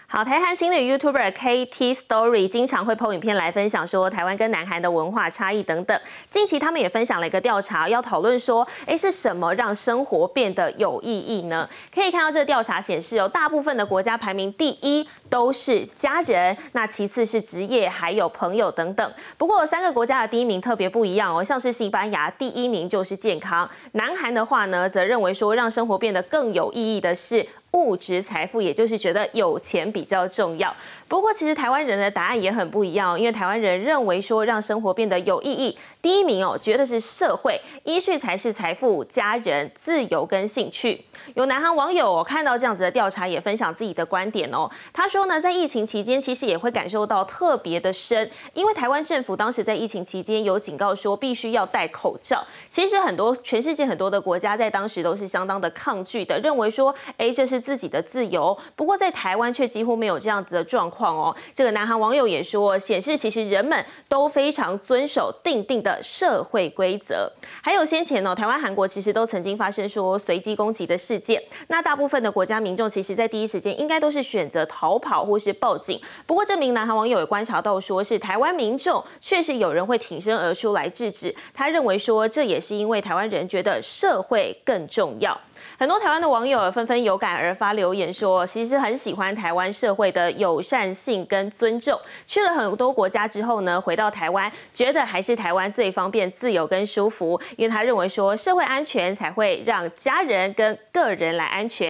好，台韩情侣 YouTuber KT Story 经常会 po 影片来分享说台湾跟南韩的文化差异等等。近期他们也分享了一个调查，要讨论说，是什么让生活变得有意义呢？可以看到这个调查显示，大部分的国家排名第一都是家人，那其次是职业，还有朋友等等。不过有3个国家的第一名特别不一样哦，像是西班牙第1名就是健康，南韩的话呢，则认为说让生活变得更有意义的是物质财富，也就是觉得有钱比较重要。不过，其实台湾人的答案也很不一样，因为台湾人认为说让生活变得有意义，第1名觉得是社会，依序才是财富、家人、自由跟兴趣。有南韩网友看到这样子的调查，也分享自己的观点哦。他说呢，在疫情期间，其实也会感受到特别的深，因为台湾政府当时在疫情期间有警告说必须要戴口罩。其实全世界很多的国家在当时都是相当的抗拒的，认为说，这是自己的自由。不过在台湾却几乎没有这样子的状况哦。这个南韩网友也说，显示其实人们都非常遵守定的社会规则。还有先前台湾、韩国其实都曾经发生说随机攻击的事件，那大部分的国家民众其实在第一时间应该都是选择逃跑或是报警。不过这名南韩网友也观察到，说是台湾民众确实有人会挺身而出来制止。他认为说，这也是因为台湾人觉得社会更重要。很多台湾的网友纷纷有感而发留言说，其实很喜欢台湾社会的友善性跟尊重。去了很多国家之后呢，回到台湾，觉得还是台湾最方便、自由跟舒服。因为他认为说，社会安全才会让家人跟个人来安全。